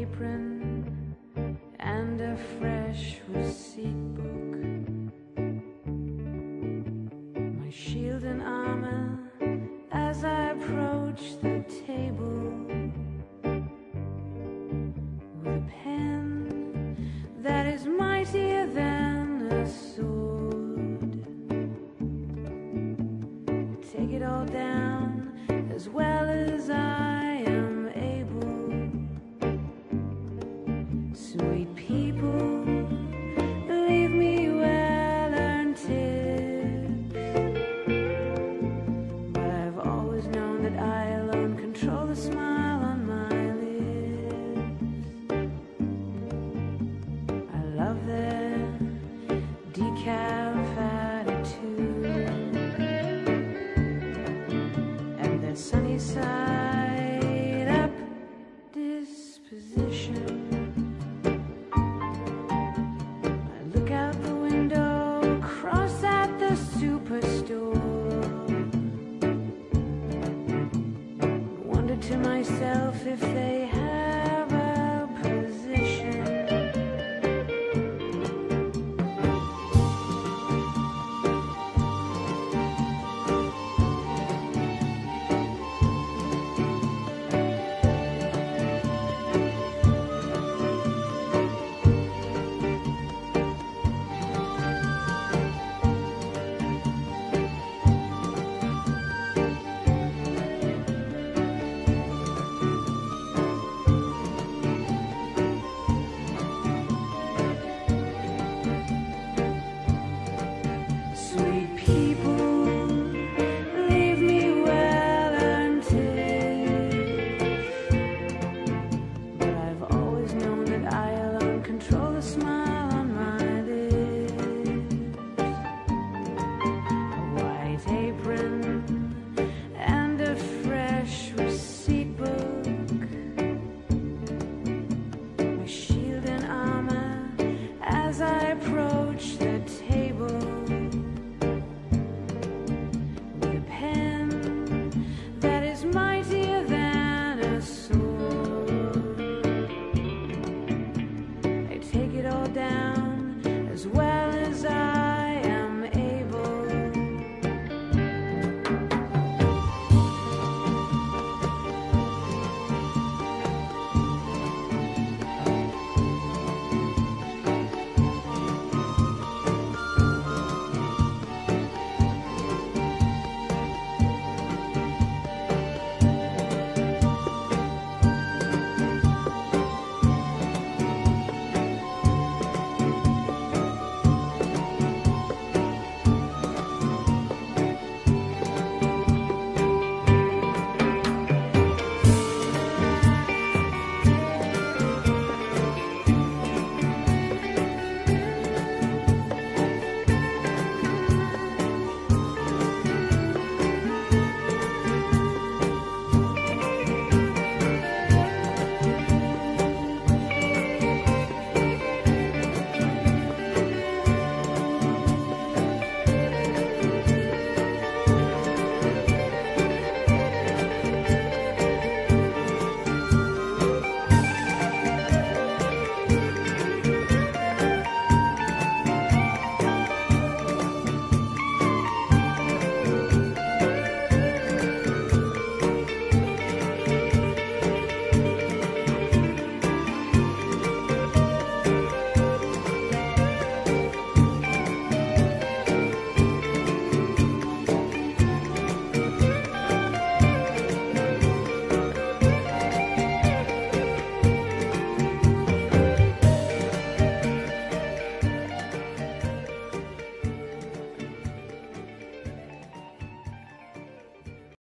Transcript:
apron and a fresh receipt book. My shield and armor as I approach the table, with a pen that is mightier than a sword. Take it all down as well as I am able. Sweet people, leave me well-earned tips, but I've always known that I alone control the smile on my lips. I love their decaf attitude and their sunny side up disposition. I look out the window, across at the superstore, wonder to myself if they have a position. Sweet people, leave me well-earned tips, but I've always known that I alone control the smile on my lips. A white apron and a fresh receipt book, my shield and armor as I approach the table, with a pen that is mightier than a sword. I take it all down